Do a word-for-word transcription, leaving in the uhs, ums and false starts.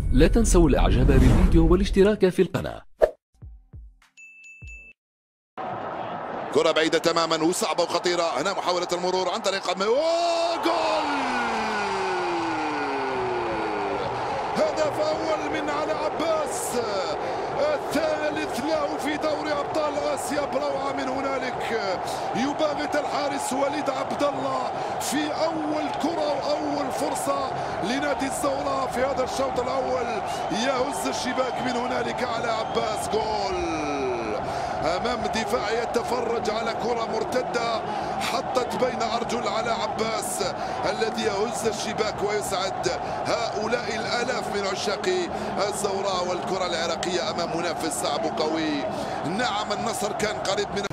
لا تنسوا الاعجاب بالفيديو والاشتراك في القناة. كرة بعيدة تماما وصعبة وخطيرة. هنا محاولة المرور عن طريق جول. هدف أول من علي عباس، الثالث له في دوري أبطال آسيا بروعة من هنالك. يباغت الحارس وليد عبد الله في أول كرة وأول فرصة لنادي الزوراء في هذا الشوط الأول، يهز الشباك من هنالك علي عباس. جول امام دفاع يتفرج على كره مرتده حطت بين ارجل على عباس الذي يهز الشباك ويسعد هؤلاء الالاف من عشاق الزوراء والكره العراقيه امام منافس صعب وقوي. نعم النصر كان قريب من